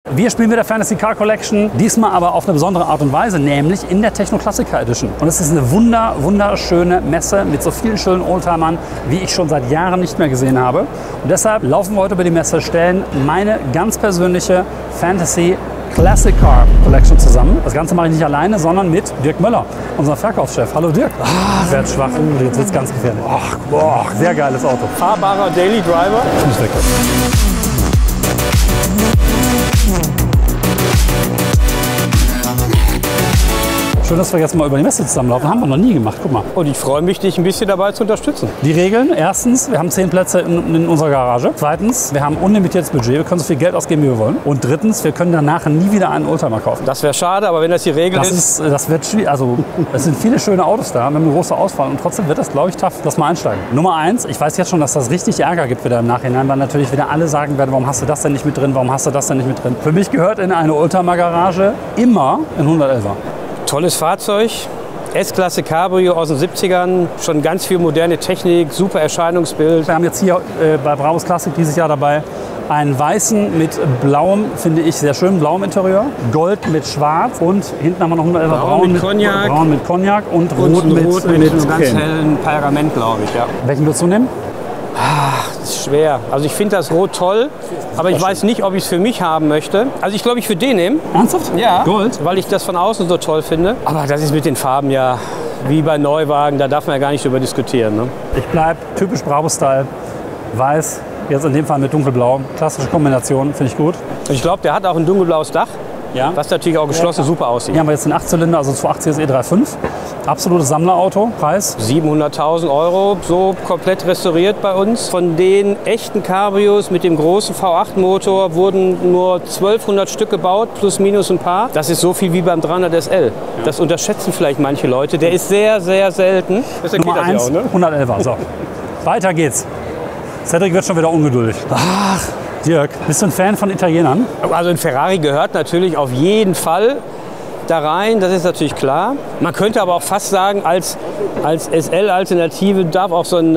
Wir spielen wieder Fantasy Car Collection, diesmal aber auf eine besondere Art und Weise, nämlich in der Techno Classica Edition. Und es ist eine wunderschöne Messe mit so vielen schönen Oldtimern, wie ich schon seit Jahren nicht mehr gesehen habe. Und deshalb laufen wir heute über die Messe, stellen meine ganz persönliche Fantasy Classic Car Collection zusammen. Das Ganze mache ich nicht alleine, sondern mit Dirk Möller, unserem Verkaufschef. Hallo Dirk. Ich werde schwach. Jetzt wird es ganz gefährlich. Ach, boah, sehr geiles Auto. Fahrbarer Daily Driver. Nicht weg. Schön, dass wir jetzt mal über die Messe zusammenlaufen. Haben wir noch nie gemacht. Guck mal. Und ich freue mich, dich ein bisschen dabei zu unterstützen. Die Regeln: Erstens, wir haben 10 Plätze in unserer Garage. Zweitens, wir haben unlimitiertes Budget. Wir können so viel Geld ausgeben, wie wir wollen. Und drittens, wir können danach nie wieder einen Oldtimer kaufen. Das wäre schade, aber wenn das die Regel ist. Das wird schwierig. Also, es sind viele schöne Autos da. Wir haben eine große Auswahl. Und trotzdem wird das, glaube ich, tough, dass wir einsteigen. Nummer 1, ich weiß jetzt schon, dass das richtig Ärger gibt wieder im Nachhinein, weil natürlich wieder alle sagen werden, warum hast du das denn nicht mit drin? Warum hast du das denn nicht mit drin? Für mich gehört in eine Oldtimer-Garage immer ein 111er. Tolles Fahrzeug. S-Klasse Cabrio aus den 70ern, schon ganz viel moderne Technik, super Erscheinungsbild. Wir haben jetzt hier bei Brabus Classic dieses Jahr dabei einen weißen mit blauem, finde ich sehr schön, blauem Interieur, Gold mit schwarz und hinten haben wir noch einen braun mit Cognac und rot mit ganz hellen Pergament, glaube ich. Ja. Welchen willst du nehmen? Das ist schwer. Also ich finde das Rot toll, aber ich weiß nicht, ob ich es für mich haben möchte. Also ich glaube, ich würde den nehmen. Ernsthaft? Ja. Gold? Weil ich das von außen so toll finde. Aber das ist mit den Farben ja wie bei Neuwagen, da darf man ja gar nicht drüber diskutieren. Ne? Ich bleibe typisch Brabus-Style, weiß, jetzt in dem Fall mit dunkelblau. Klassische Kombination, finde ich gut. Und ich glaube, der hat auch ein dunkelblaues Dach. Ja. Was natürlich auch geschlossen super aussieht. Hier haben wir jetzt den 8-Zylinder, also 280 E35. Absolutes Sammlerauto. Preis? 700.000 €, so komplett restauriert bei uns. Von den echten Cabrios mit dem großen V8-Motor wurden nur 1200 Stück gebaut, plus minus ein paar. Das ist so viel wie beim 300 SL. Das unterschätzen vielleicht manche Leute. Der ist sehr selten. Nummer 1, ne? 111er. So, weiter geht's. Cedric wird schon wieder ungeduldig. Ach, Dirk, bist du ein Fan von Italienern? Also ein Ferrari gehört natürlich auf jeden Fall da rein, das ist natürlich klar. Man könnte aber auch fast sagen, als SL-Alternative darf auch so ein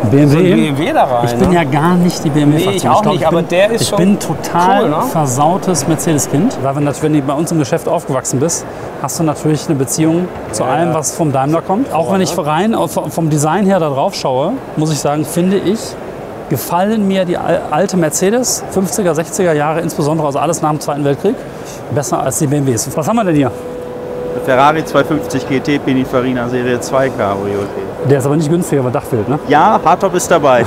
BMW da rein. Ich bin ja gar nicht die BMW-Fraktion. Nee, ich auch nicht, aber der ist schon Ich bin total cool, ne? versautes Mercedes-Kind. Weil wenn du bei uns im Geschäft aufgewachsen bist, hast du natürlich eine Beziehung zu allem, was vom Daimler kommt. Auch wenn ich rein vom Design her da drauf schaue, muss ich sagen, finde ich, gefallen mir die alte Mercedes, 50er, 60er Jahre insbesondere, also alles nach dem Zweiten Weltkrieg, besser als die BMWs. Was haben wir denn hier? Ferrari 250 GT Pininfarina Serie 2 Cabrio. Der ist aber nicht günstiger, weil Dach fehlt, ne? Ja, Hardtop ist dabei.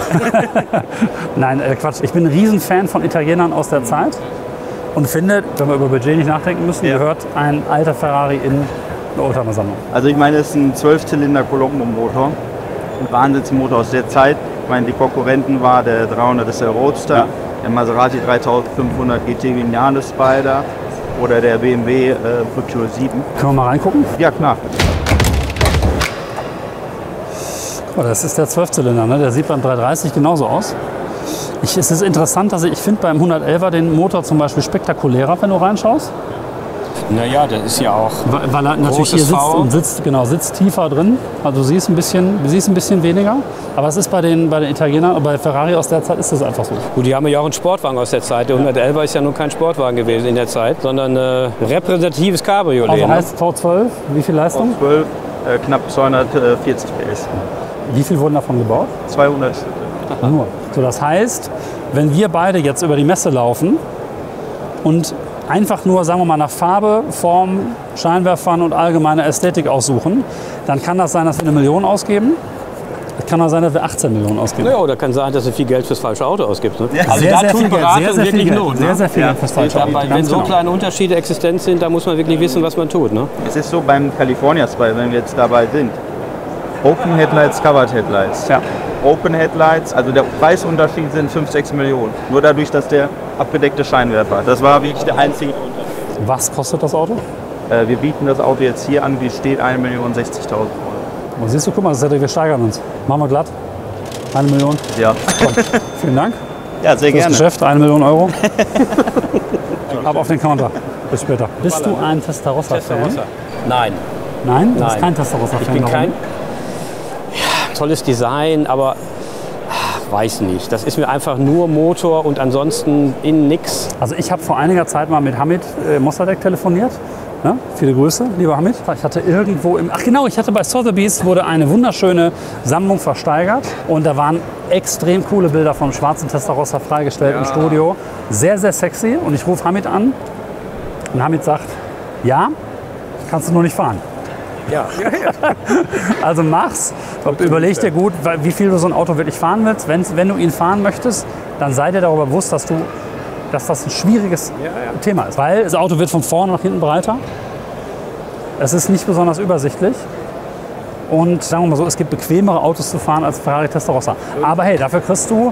Nein, Quatsch. Ich bin ein Riesenfan von Italienern aus der Zeit und finde, wenn wir über Budget nicht nachdenken müssen, gehört ein alter Ferrari in eine Oldtimer-Sammlung. Also ich meine, es ist ein 12-Zylinder Colombo-Motor, ein Wahnsinnsmotor aus der Zeit. Ich meine, die Konkurrenten war der 300 SL Roadster, der Maserati 3500 GT Vignale Spider oder der BMW Futura 7. Können wir mal reingucken? Ja, klar. Oh, das ist der 12-Zylinder, ne? Der sieht beim 330 genauso aus. Es ist interessant, dass ich finde beim 111er den Motor zum Beispiel spektakulärer, wenn du reinschaust. Naja, das ist ja auch weil er natürlich hier sitzt und sitzt tiefer drin. Also du siehst ein bisschen weniger. Aber es ist bei den Italienern, bei Ferrari aus der Zeit ist das einfach so. Gut, die haben ja auch einen Sportwagen aus der Zeit. Der 111er ist ja nun kein Sportwagen gewesen in der Zeit, sondern ein repräsentatives Cabriolet. Also heißt V12, wie viel Leistung? V12, knapp 240 PS. Wie viel wurden davon gebaut? 200 Stück. Nur. So, das heißt, wenn wir beide jetzt über die Messe laufen und einfach nur, sagen wir mal, nach Farbe, Form, Scheinwerfern und allgemeiner Ästhetik aussuchen, dann kann das sein, dass wir 1 Million ausgeben. Es kann auch sein, dass wir 18 Millionen ausgeben. Ja, oder kann sein, dass du viel Geld fürs falsche Auto ausgibst. Ne? Ja. Also sehr, da sehr tut viel Geld, Beratung sehr wirklich viel Not. Geld, sehr viel Geld fürs falsche Auto. Wenn so kleine Unterschiede existent sind, da muss man wirklich wissen, was man tut. Ne? Es ist so beim California Spy, wenn wir jetzt dabei sind. Open Headlights, Covered Headlights. Ja. Open Headlights, also der Preisunterschied sind 5-6 Millionen. Nur dadurch, dass der abgedeckte Scheinwerfer. Das war wirklich der einzige Unterschied. Was kostet das Auto? Wir bieten das Auto jetzt hier an, wie steht, 1.060.000 €. Und siehst du, guck mal, wir steigern uns. Machen wir glatt. 1 Million. Ja. Komm, vielen Dank. Ja, sehr Fürs gerne. Geschäft, 1 Million €. Ab auf den Counter. Bis später. Bist du ein Testarossa-Fan? Nein. Nein? Du bist Nein. kein Testarossa-Fan? Ich bin kein... Ja, tolles Design, aber weiß nicht. Das ist mir einfach nur Motor und ansonsten innen nix. Also ich habe vor einiger Zeit mal mit Hamid Mossadegh telefoniert. Ja, viele Grüße, lieber Hamid. Ich hatte irgendwo ich hatte bei Sotheby's wurde eine wunderschöne Sammlung versteigert und da waren extrem coole Bilder vom schwarzen Testarossa freigestellt im Studio. Sehr, sehr sexy und ich rufe Hamid an und Hamid sagt, ja, kannst du nur nicht fahren. Ja. Also mach's, überleg dir gut, wie viel du so ein Auto wirklich fahren willst. Wenn du ihn fahren möchtest, dann sei dir darüber bewusst, dass das ein schwieriges Thema ist. Weil das Auto wird von vorne nach hinten breiter. Es ist nicht besonders übersichtlich. Und sagen wir mal so, es gibt bequemere Autos zu fahren als Ferrari Testarossa. Aber hey, dafür kriegst du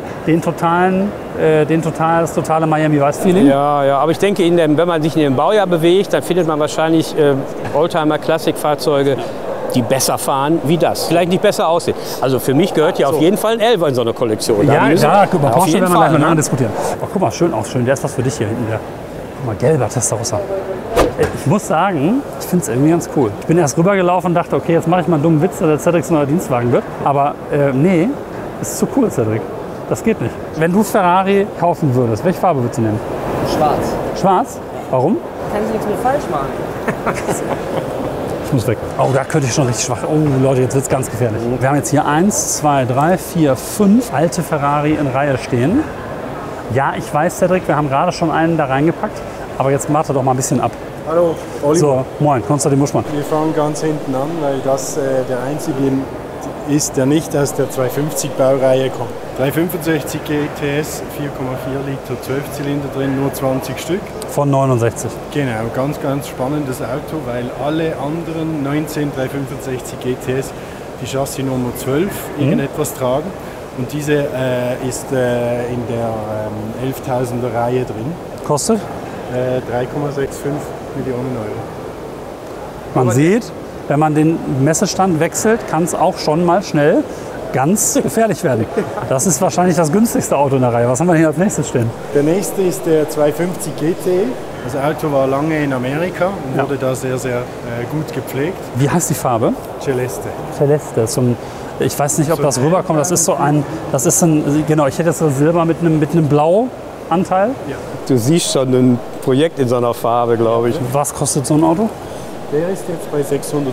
das totale Miami Vice Feeling. Ja, aber ich denke, wenn man sich in dem Baujahr bewegt, dann findet man wahrscheinlich Oldtimer-Klassikfahrzeuge, die besser fahren wie das. Vielleicht nicht besser aussehen. Also für mich gehört ja auf jeden Fall ein 11er in so eine Kollektion. Guck mal, Porsche werden wir gleich mal diskutieren. Oh, guck mal, schön aus, schön. Der ist was für dich hier hinten. Guck mal, gelber Testarossa. Ich muss sagen, ich finde es irgendwie ganz cool. Ich bin erst rübergelaufen und dachte, okay, jetzt mache ich mal einen dummen Witz, dass der Cedric's neuer Dienstwagen wird. Aber nee, ist zu cool, Cedric. Das geht nicht. Wenn du Ferrari kaufen würdest, welche Farbe würdest du nehmen? Schwarz. Schwarz? Warum? Kann sie nichts mehr falsch machen. Ich muss weg. Oh, da könnte ich schon richtig schwach. Oh, Leute, jetzt wird es ganz gefährlich. Wir haben jetzt hier 1, 2, 3, 4, 5 alte Ferrari in Reihe stehen. Ja, ich weiß, Cedric, wir haben gerade schon einen da reingepackt. Aber jetzt warte doch mal ein bisschen ab. Hallo, Oliver. So, moin, Konstantin Buschmann. Wir fangen ganz hinten an, weil das der einzige ist, der nicht aus der 250 Baureihe kommt. 365 GTS, 4,4 Liter, 12 Zylinder drin, nur 20 Stück. Von 69. Genau, ganz, ganz spannendes Auto, weil alle anderen 19 365 GTS die Chassis Nummer 12 irgendetwas tragen. Und diese ist in der 11.000er Reihe drin. Kostet? 3,65 Millionen Euro. Man sieht, wenn man den Messestand wechselt, kann es auch schon mal schnell ganz gefährlich werden. Das ist wahrscheinlich das günstigste Auto in der Reihe. Was haben wir hier als nächstes stehen? Der nächste ist der 250 GT. Das Auto war lange in Amerika und wurde da sehr, sehr gut gepflegt. Wie heißt die Farbe? Celeste. Celeste. Ich weiß nicht, ob das rüberkommt. Das ist genau, ich hätte jetzt so Silber mit einem Blau-Anteil. Ja. Du siehst schon ein Projekt in so einer Farbe, glaube ich. Was kostet so ein Auto? Der ist jetzt bei 675.000.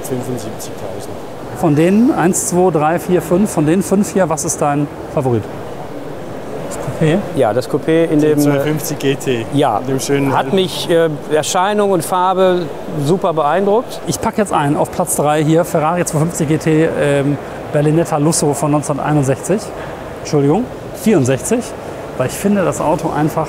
Von denen 1, 2, 3, 4, 5, von den 5 hier, was ist dein Favorit? Das Coupé? Ja, das Coupé in dem 250 GT. Ja, dem schönen hat mich Erscheinung und Farbe super beeindruckt. Ich packe jetzt ein auf Platz 3 hier, Ferrari 250 GT Berlinetta Lusso von 1961. Entschuldigung, 64. Weil ich finde das Auto einfach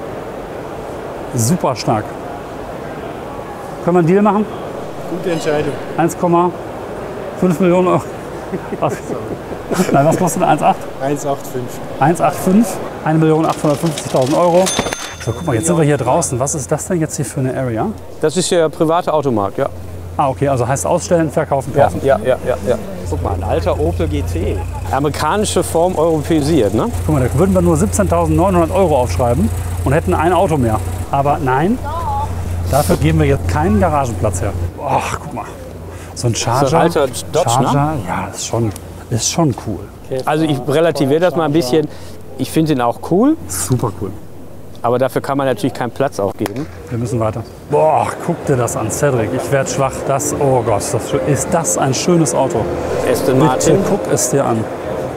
super stark. Können wir einen Deal machen? Gute Entscheidung. 1,5 Millionen Euro. Was? Nein, was kostet 1,8? 1,85. 1,85, 1.850.000 Euro. So, guck mal, jetzt sind wir hier draußen. Was ist das denn jetzt hier für eine Area? Das ist der private Automarkt, ja. Ah, okay, also heißt ausstellen, verkaufen, kaufen. Ja. Guck mal, ein alter Opel GT. Amerikanische Form europäisiert, ne? Guck mal, da würden wir nur 17.900 Euro aufschreiben und hätten ein Auto mehr. Aber nein, dafür geben wir jetzt keinen Garagenplatz her. Ach, guck mal. So ein Charger. So ein alter Dodge, Charger, ne? ja, ist schon cool. Also ich relativiere das mal ein bisschen. Ich finde ihn auch cool, Super cool. aber dafür kann man natürlich keinen Platz auch geben. Wir müssen weiter. Boah, guck dir das an, Cedric. Ich werde schwach. Oh Gott, ist das ein schönes Auto. Aston Bitte Martin. guck es dir an.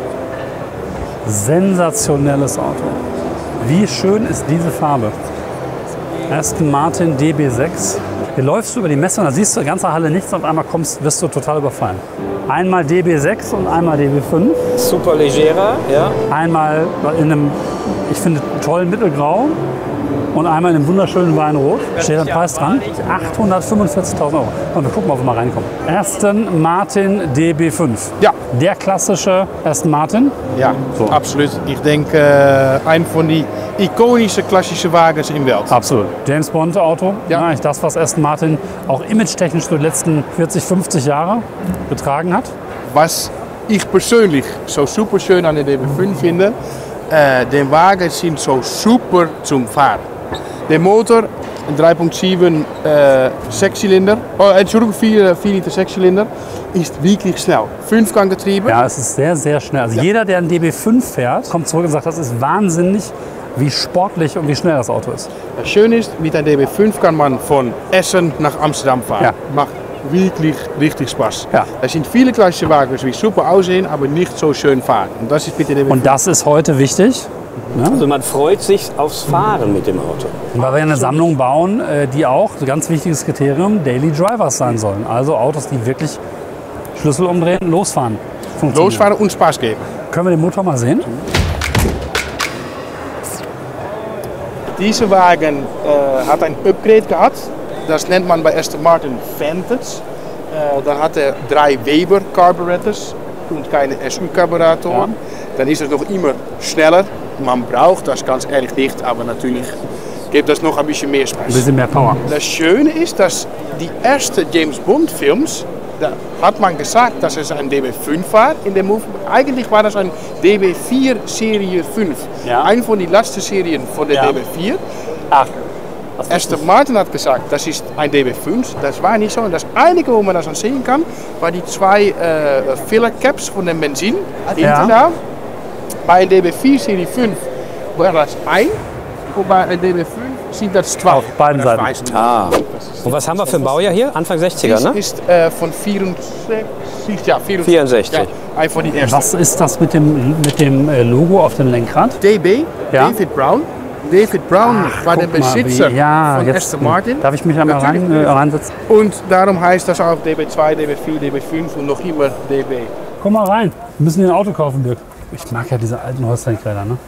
Sensationelles Auto. Wie schön ist diese Farbe? Aston Martin DB6. Hier läufst du über die Messe und da siehst du in der ganzen Halle nichts und auf einmal wirst du total überfallen. Einmal DB6 und einmal DB5. Super legerer, ja. Einmal in einem, ich finde, tollen Mittelgrau und einmal in einem wunderschönen Weinrot. Steht ein Preis dran. 845.000 Euro. Und wir gucken mal, ob wir mal reinkommen. Aston Martin DB5. Ja. Der klassische Aston Martin. Ja, So. absoluut. Ich denke, ein von den ikonischen klassischen Wagens in der Welt. Absolut. James Bond Auto. Ja. Eigentlich das, was Aston Martin auch image-technisch für die letzten 40, 50 Jahre getragen hat. Was ich persönlich so super schön an der DB5 finde, die Wagen sind so super zum Fahren. Der Motor Ein 3.7 Sechszylinder, Entschuldigung, 4 Liter Sechszylinder, ist wirklich schnell. 5-Gang-Getriebe. Ja, es ist sehr, sehr schnell. Also jeder, der einen DB5 fährt, kommt zurück und sagt, das ist wahnsinnig, wie sportlich und wie schnell das Auto ist. Das Schöne ist, mit einem DB5 kann man von Essen nach Amsterdam fahren. Ja. Macht wirklich richtig Spaß. Ja. Es sind viele klassische Wagen, die super aussehen, aber nicht so schön fahren. Und das ist mit dem DB5. Und das ist heute wichtig, Also man freut sich aufs Fahren mit dem Auto. weil wir eine Sammlung bauen, die auch, ein ganz wichtiges Kriterium, Daily Drivers sein sollen. Also Autos, die wirklich Schlüssel umdrehen, losfahren. funktionieren. Losfahren und Spaß geben. Können wir den Motor mal sehen? Diese Wagen hat ein Upgrade gehabt. Das nennt man bei Aston Martin Vantage. Dann hat er 3 Weber Carburetors und keine SU-Karburatoren. Dann ist es noch immer schneller. Man braucht das ganz ehrlich nicht, aber natürlich gibt das noch ein bisschen mehr Spaß. Ein bisschen mehr Power. Das Schöne ist, dass die ersten James Bond Films, da hat man gesagt, dass es ein DB5 war in dem Movie. Eigentlich war das ein DB4 Serie 5. Ja. Eine von den letzten Serien von der Ja. DB4. Ach, Aston Martin hat gesagt, das ist ein DB5. Das war nicht so. Und das Einige, wo man das dann sehen kann, war die 2 Filler Caps von dem Benzin. Ja. Da. Bei einem DB4 Serie 5 war das 1. Und bei einem DB5 sind das 12. Auf beiden Das Seiten. weiß ich nicht. Und was haben wir für ein Baujahr hier? Anfang 60er, Das ne? ist von 64. Ja, 64. Ja, ein von den ersten. was ist das mit dem Logo auf dem Lenkrad? DB, Ja. David Brown. David Brown war der Guck mal, Besitzer ja, von jetzt Aston Martin. darf ich mich einmal Natürlich. reinsetzen? Und darum heißt das auch DB2, DB4, DB5 und noch immer DB. Komm mal rein. Wir müssen dir ein Auto kaufen, Dirk. Ich mag ja diese alten Holzlenkräder, ne?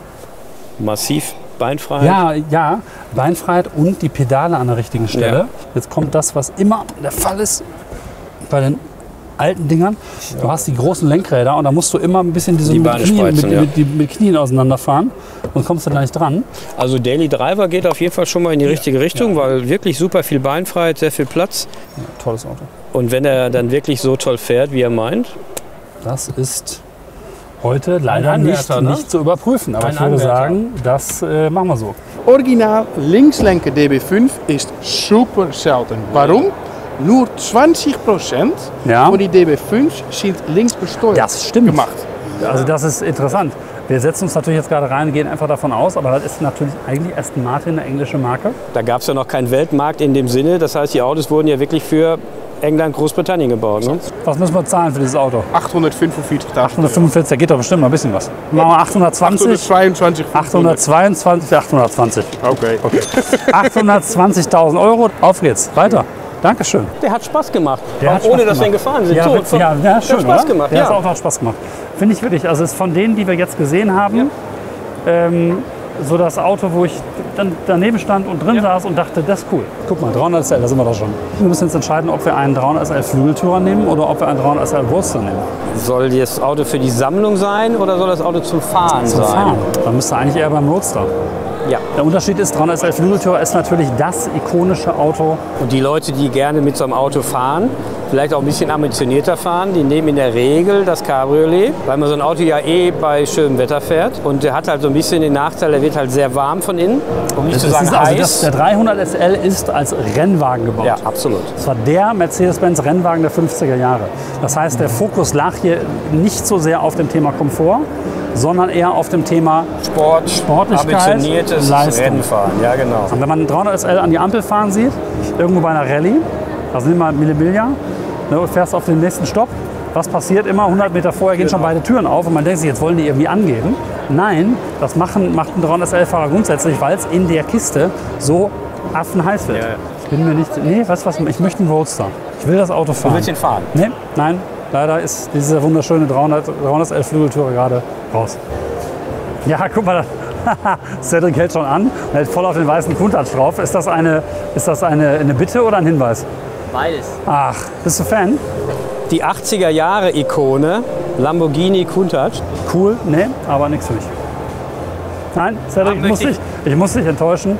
Massiv Beinfreiheit. Ja, Beinfreiheit und die Pedale an der richtigen Stelle. Ja. Jetzt kommt das, was immer der Fall ist bei den alten Dingern. Du hast die großen Lenkräder und da musst du immer ein bisschen Die Beine spreizen, mit Knien auseinanderfahren und kommst dann nicht dran. Also Daily Driver geht auf jeden Fall schon mal in die richtige Richtung, weil wirklich super viel Beinfreiheit, sehr viel Platz. Ja, tolles Auto. Und wenn er dann wirklich so toll fährt, wie er meint, Das ist heute leider Anwärter, ne? nicht zu überprüfen. Aber Ein ich würde Anwärter. sagen, das machen wir so. Original Linkslenker DB5 ist super selten. Warum? Nur 20% Ja. von die DB5 sind links besteuert Das stimmt. gemacht. Also das ist interessant. Wir setzen uns natürlich jetzt gerade rein und gehen einfach davon aus, aber das ist natürlich eigentlich Aston Martin eine englische Marke. da gab es ja noch keinen Weltmarkt in dem Sinne. Das heißt, die Autos wurden ja wirklich für England, Großbritannien gebaut. Ne? Was müssen wir zahlen für dieses Auto? 845.000. 845, da geht doch bestimmt noch ein bisschen was. Machen wir 820, 822. 822, 820. Okay. 820.000 Euro, auf geht's. Weiter. Dankeschön. Der hat Spaß gemacht. Der auch hat Spaß ohne, dass wir ihn gemacht. gefahren sind. Ja, So, witzig. Ja, schön, hat Spaß oder? gemacht. Das Ja. Auto hat Spaß gemacht. Finde ich wirklich. Also es ist von denen, die wir jetzt gesehen haben, so das Auto, wo ich dann daneben stand und drin saß und dachte, das ist cool. Guck mal, 300 SL, da sind wir doch schon. Wir müssen jetzt entscheiden, ob wir einen 300 SL Flügeltürer nehmen oder ob wir einen 300 SL Roadster nehmen. Soll das Auto für die Sammlung sein oder soll das Auto zum Fahren Zum sein? Fahren. Dann müsste eigentlich eher beim Roadster. Ja. Der Unterschied ist, 300 SL Flügeltürer ist natürlich das ikonische Auto. Und die Leute, die gerne mit so einem Auto fahren, vielleicht auch ein bisschen ambitionierter fahren, die nehmen in der Regel das Cabriolet, weil man so ein Auto ja bei schönem Wetter fährt. Und der hat halt so ein bisschen den Nachteil, der wird halt sehr warm von innen, um nicht zu sagen heiß. Der 300 SL ist als Rennwagen gebaut. Ja, absolut. Das war der Mercedes-Benz Rennwagen der 50er Jahre. Das heißt, der Fokus lag hier nicht so sehr auf dem Thema Komfort, sondern eher auf dem Thema Sport, Sportlichkeit, ambitioniertes Leistung. Rennfahren. Ja, genau. Und wenn man einen 300 SL an die Ampel fahren sieht, irgendwo bei einer Rallye, also nimm mal Millimilia, ne, und fährst auf den nächsten Stopp, was passiert immer? 100 Meter vorher gehen schon beide Türen auf und man denkt sich, jetzt wollen die irgendwie angeben. Nein, das macht ein 300 SL-Fahrer grundsätzlich, weil es in der Kiste so affenheiß wird. Ja, ja. Ich bin mir nicht, nee, weißt du was, ich möchte einen Roadster. Ich will das Auto fahren. Du willst ihn fahren? Nee, nein, leider ist dieser wunderschöne 300 SL Flügeltürer gerade raus. Ja, guck mal, Cedric hält schon an und hält voll auf den weißen Countach drauf. Ist das eine Bitte oder ein Hinweis? Beides. Ach, bist du Fan? Die 80er Jahre Ikone Lamborghini Countach. Cool, nee, aber nichts für mich. Nein, Cedric, ich muss dich enttäuschen.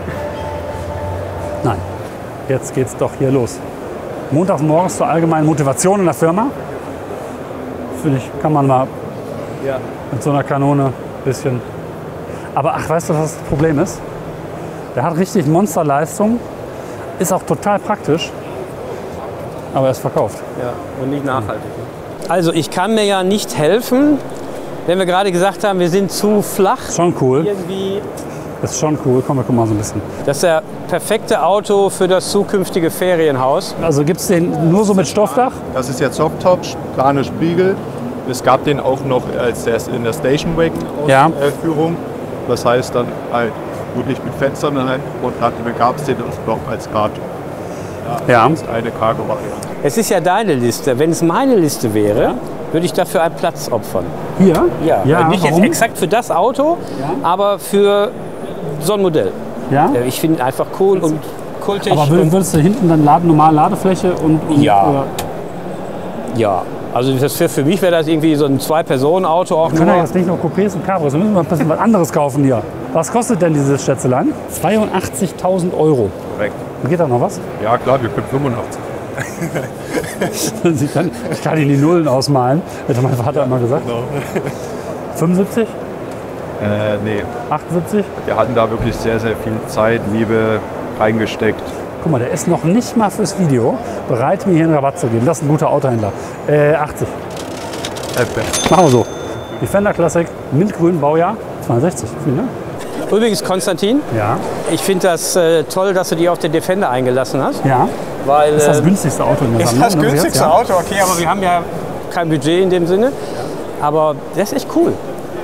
Nein, jetzt geht's doch hier los. Montags morgens zur allgemeinen Motivation in der Firma. Finde ich, kann man mal mit so einer Kanone ein bisschen. Aber ach, weißt du, was das Problem ist? Der hat richtig Monsterleistung, Ist auch total praktisch, aber er ist verkauft. Ja, und nicht nachhaltig. Also ich kann mir ja nicht helfen, wenn wir gerade gesagt haben, wir sind zu flach. Schon cool. Irgendwie. Das ist schon cool. Komm, wir gucken mal so ein bisschen. Das ist der perfekte Auto für das zukünftige Ferienhaus. Also gibt es den nur so mit Stoffdach? Das ist jetzt Softtop, plane Spiegel. Es gab den auch noch in der Station Wagon Führung. Das heißt dann halt gut nicht mit Fenstern und dann gab es den noch als Kart. Ja. Das ist eine Cargo-Variante. Es ist ja deine Liste. Wenn es meine Liste wäre, würde ich dafür einen Platz opfern. Hier? Ja, nicht jetzt exakt für das Auto, aber für so ein Modell. Ja? Ich finde ihn einfach cool und kultig. Aber würdest du hinten dann normale Ladefläche und Ja. Oder? Ja, also das für mich wäre das irgendwie so ein Zwei-Personen-Auto auch Wir können ja nur. jetzt nicht nur Coupés und Cabros, wir müssen mal ein bisschen was anderes kaufen hier. Was kostet denn dieses Schätzelein? 82.000 Euro. Korrekt. Geht da noch was? Ja klar, wir können 85. Ich kann Ihnen die Nullen ausmalen, hätte mein Vater immer gesagt. 75? Nee, 78? wir hatten da wirklich sehr, sehr viel Zeit, Liebe reingesteckt. Guck mal, der ist noch nicht mal fürs Video bereit, mir hier einen Rabatt zu geben. Das ist ein guter Autohändler. 80. Machen wir so. Defender Classic, mintgrün, Baujahr 62. Viel, ne? Übrigens, Konstantin, Ja. ich finde das toll, dass du dich auf den Defender eingelassen hast. Ja. Weil, Das ist das günstigste Auto in der ist Sammlung. das ne, bis günstigste jetzt, ja. Auto, okay, aber wir haben ja kein Budget in dem Sinne. Aber das ist echt cool.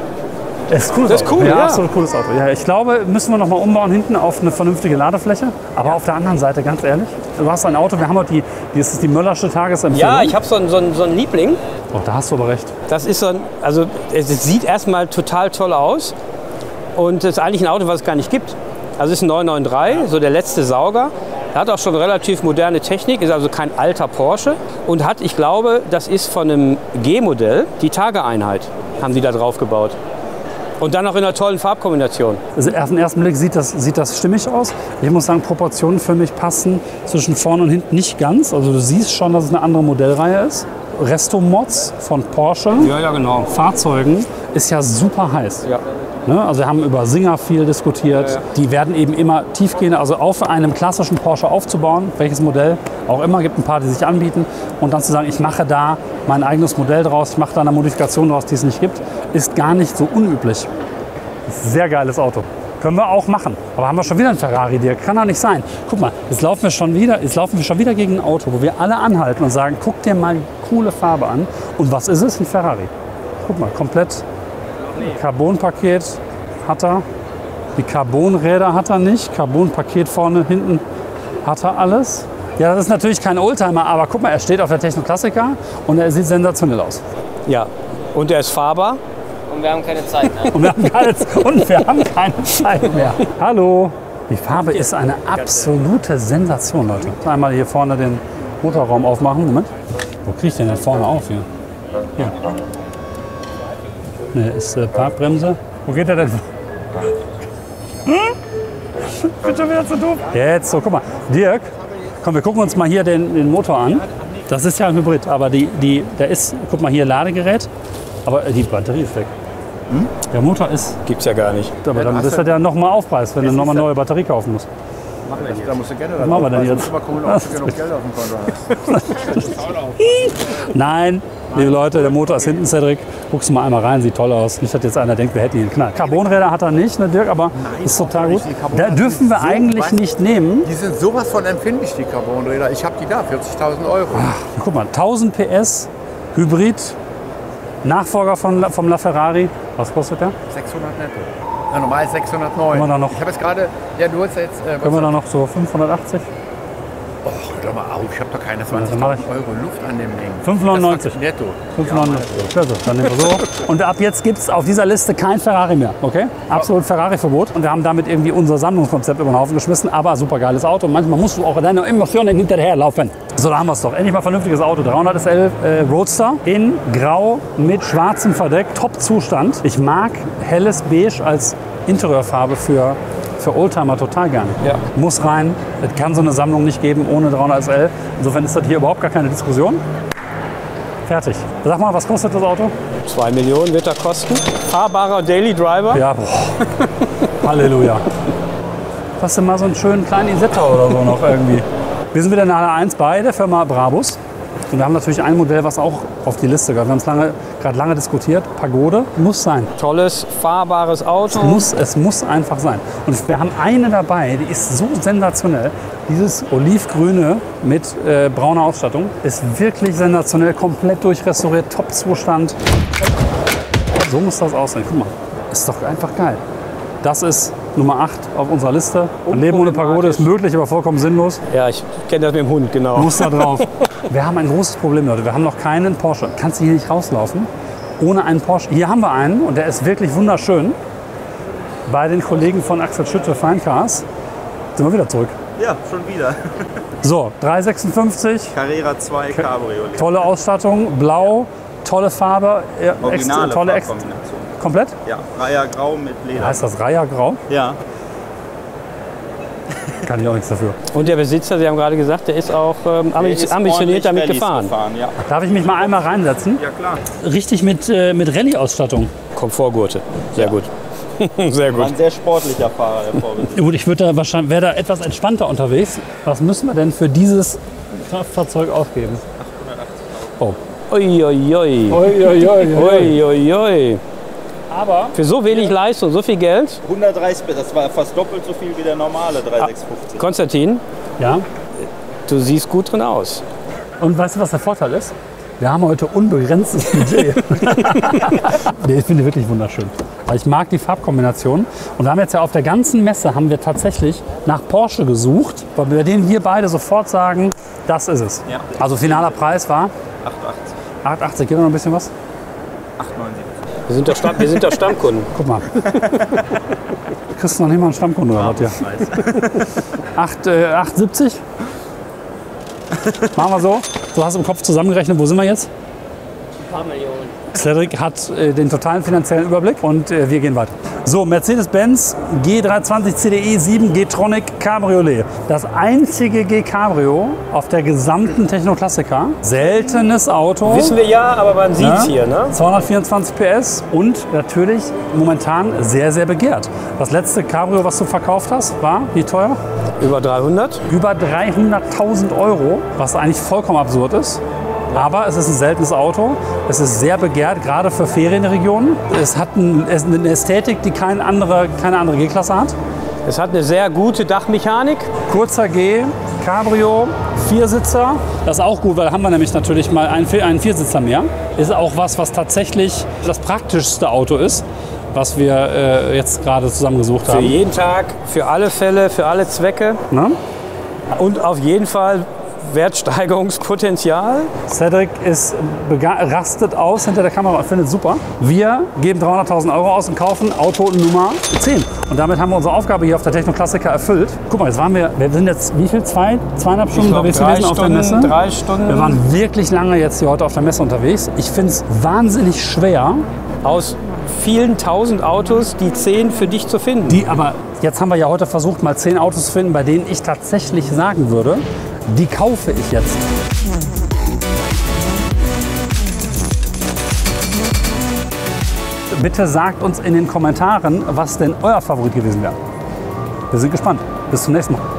Das ist cool. Das ist cool, ja. ja. Absolut cooles Auto. Ja, ich glaube, müssen wir noch mal umbauen hinten auf eine vernünftige Ladefläche. Aber auf der anderen Seite, ganz ehrlich, du hast ein Auto, wir haben heute das ist die Möllersche Tagesempfehlung. Ja, ich habe so einen Liebling. Oh, da hast du aber recht. Das ist so ein, also es sieht erstmal total toll aus. Und es ist eigentlich ein Auto, was es gar nicht gibt. Also es ist ein 993, so der letzte Sauger. Er hat auch schon relativ moderne Technik, ist also kein alter Porsche. Und hat, ich glaube, das ist von einem G-Modell, die Tageeinheit haben die da drauf gebaut. Und dann noch in einer tollen Farbkombination. Also auf den ersten Blick sieht das stimmig aus. Ich muss sagen, Proportionen für mich passen zwischen vorne und hinten nicht ganz. Also du siehst schon, dass es eine andere Modellreihe ist. Resto-Mods von Porsche. Ja, genau. Fahrzeugen ist ja super heiß. Ja. Ne? Also wir haben über Singer viel diskutiert. Ja. Die werden eben immer tiefgehender, also auf einem klassischen Porsche aufzubauen, welches Modell auch immer, gibt ein paar, die sich anbieten. Und dann zu sagen, ich mache da mein eigenes Modell draus, ich mache da eine Modifikation draus, die es nicht gibt, ist gar nicht so unüblich. Ist ein sehr geiles Auto. Können wir auch machen. Aber haben wir schon wieder einen Ferrari, der kann doch nicht sein. Guck mal, jetzt laufen wir schon wieder gegen ein Auto, wo wir alle anhalten und sagen, guck dir mal die coole Farbe an. Und was ist es? Ein Ferrari. Guck mal, komplett Carbon-Paket hat er. Die Carbon-Räder hat er nicht. Carbon-Paket vorne, hinten hat er alles. Ja, das ist natürlich kein Oldtimer, aber guck mal, er steht auf der Techno Classica und er sieht sensationell aus. Ja, und er ist fahrbar. Und wir haben keine Zeit mehr. Und wir haben keine Zeit mehr. Hallo. Die Farbe ist eine absolute Sensation, Leute. Einmal hier vorne den Motorraum aufmachen. Moment. Wo kriege ich den vorne auf hier? Hier. Ne, ist Parkbremse. Wo geht der denn? Bin schon wieder zu doof. Jetzt, so, guck mal. Dirk, komm, wir gucken uns mal hier den Motor an. Das ist ja ein Hybrid, aber der ist, guck mal hier, Ladegerät. Aber die Batterie ist weg. Der Motor ist, Gibt's ja gar nicht. aber dann ist er ja nochmal Aufpreis, wenn du nochmal eine neue Batterie kaufen musst. Da musst du gerne Was machen wir denn jetzt? mal gucken, ob du genug Geld auf dem Konto hast. Nein, liebe Leute, der Motor ist hinten, Cedric. Guckst du mal einmal rein, sieht toll aus. Nicht, dass jetzt einer denkt, wir hätten ihn knallt. Carbonräder hat er nicht, ne, Dirk, aber ist total gut. Da dürfen wir eigentlich nicht nehmen. Die sind sowas von empfindlich, die Carbonräder. Ich habe die da, 40.000 €. Guck mal, 1000 PS, Hybrid, Nachfolger vom LaFerrari. Was kostet der? 600 netto. Ja, normal 609. Können wir da noch- Ich habe jetzt gerade, ja, du hast jetzt, Können wir da noch so 580? oh, hör doch mal auf, ich habe doch keine dann mach 20.000 € Luft an dem Ding. 599. Das war netto. 590. Klasse, dann nehmen wir so. Und ab jetzt gibt es auf dieser Liste kein Ferrari mehr, okay? Absolut Ferrari-Verbot. Und wir haben damit irgendwie unser Sammlungskonzept über den Haufen geschmissen. Aber super geiles Auto. Und manchmal musst du auch deine Emotionen hinterherlaufen. So, da haben wir es doch. Endlich mal vernünftiges Auto. 300 SL Roadster in Grau mit schwarzem Verdeck. Top-Zustand. Ich mag helles Beige als Interieurfarbe für Oldtimer total gerne. Ja. Muss rein. Es kann so eine Sammlung nicht geben ohne 300 SL. Insofern ist das hier überhaupt gar keine Diskussion. Fertig. Sag mal, was kostet das Auto? 2 Millionen wird er kosten. Fahrbarer Daily Driver. Ja, boah. Halleluja. hast du mal so einen schönen kleinen Isetta oder so noch irgendwie. Wir sind wieder in der Halle 1 bei der Firma Brabus. Und wir haben natürlich ein Modell, was auch auf die Liste gehört. Wir haben es gerade lange diskutiert. Pagode muss sein. Tolles, fahrbares Auto. Es muss einfach sein. Und wir haben eine dabei, die ist so sensationell. Dieses Olivgrüne mit brauner Ausstattung ist wirklich sensationell. Komplett durchrestauriert, Top-Zustand. So muss das aussehen. Guck mal, ist doch einfach geil. Das ist Nummer 8 auf unserer Liste. Ein Leben ohne Pagode ist möglich, aber vollkommen sinnlos. Ja, ich kenne das mit dem Hund, genau. Muss da drauf. Wir haben ein großes Problem, Leute. Wir haben noch keinen Porsche. Kannst du hier nicht rauslaufen ohne einen Porsche? Hier haben wir einen und der ist wirklich wunderschön. Bei den Kollegen von Axel Schütte Fine Cars sind wir wieder zurück. Ja, schon wieder. So, 356. Carrera 2 Cabriolet. Tolle Ausstattung, blau, tolle Farbe. Originale tolle Farbkombination. Komplett? Ja, Reihergrau mit Leder. Heißt das Reihergrau? Ja. Kann ich auch nichts dafür. Und der Besitzer, Sie haben gerade gesagt, der ist auch ambitioniert damit gefahren. Ja. Darf ich mich mal einmal reinsetzen? Ja, klar. Richtig mit Rallye-Ausstattung. Komfortgurte. Sehr gut. Sehr War gut. ein sehr sportlicher Fahrer, der Vorbesitzer. Gut, ich würde da wahrscheinlich, wäre da etwas entspannter unterwegs. Was müssen wir denn für dieses Kraftfahrzeug ausgeben? 880 €. Oh. Uiuiui. Ui. Uiuiui. Aber Für so wenig Leistung, so viel Geld. 130, das war fast doppelt so viel wie der normale 3650. Konstantin, ja. du siehst gut drin aus. Und weißt du, was der Vorteil ist? Wir haben heute unbegrenztes Budget. Ich finde wirklich wunderschön. Weil ich mag die Farbkombination. Und wir haben jetzt ja auf der ganzen Messe haben wir tatsächlich nach Porsche gesucht, weil wir denen hier beide sofort sagen, das ist es. Ja. Also finaler Preis war 880. 8,80. Geht noch ein bisschen was? 879. Wir sind doch Stammkunden. Guck mal. Kriegst du noch nicht mal einen Stammkunde oder was? Ja. 8,70? Machen wir so. Du hast im Kopf zusammengerechnet. Wo sind wir jetzt? Ein paar Millionen. Cedric hat den totalen finanziellen Überblick und wir gehen weiter. So, Mercedes-Benz G320 CDI 7 G-Tronic Cabriolet. Das einzige G-Cabrio auf der gesamten Techno-Klassiker. Seltenes Auto. Wissen wir ja, aber man sieht es hier, ne? 224 PS und natürlich momentan sehr, sehr begehrt. Das letzte Cabrio, was du verkauft hast, war wie teuer? Über 300. Über 300.000 €, was eigentlich vollkommen absurd ist. Aber es ist ein seltenes Auto. Es ist sehr begehrt, gerade für Ferienregionen. Es hat eine Ästhetik, die keine andere G-Klasse hat. Es hat eine sehr gute Dachmechanik. Kurzer G, Cabrio, Viersitzer. Das ist auch gut, weil haben wir nämlich natürlich mal einen Viersitzer mehr. Ist auch was tatsächlich das praktischste Auto ist, was wir jetzt gerade zusammengesucht Für haben. jeden Tag, für alle Fälle, für alle Zwecke. Ne? Und auf jeden Fall Wertsteigerungspotenzial. Cedric rastet aus hinter der Kamera und findet es super. Wir geben 300.000 € aus und kaufen Auto Nummer 10. Und damit haben wir unsere Aufgabe hier auf der Techno-Klassiker erfüllt. Guck mal, jetzt waren wir sind jetzt wie viel? 2,5 Stunden unterwegs gewesen auf der Messe? 3 Stunden. Wir waren wirklich lange jetzt hier heute auf der Messe unterwegs. Ich finde es wahnsinnig schwer, Aus vielen tausend Autos die 10 für dich zu finden. aber jetzt haben wir ja heute versucht, mal 10 Autos zu finden, bei denen ich tatsächlich sagen würde, die kaufe ich jetzt. Bitte sagt uns in den Kommentaren, was denn euer Favorit gewesen wäre. Wir sind gespannt. Bis zum nächsten Mal.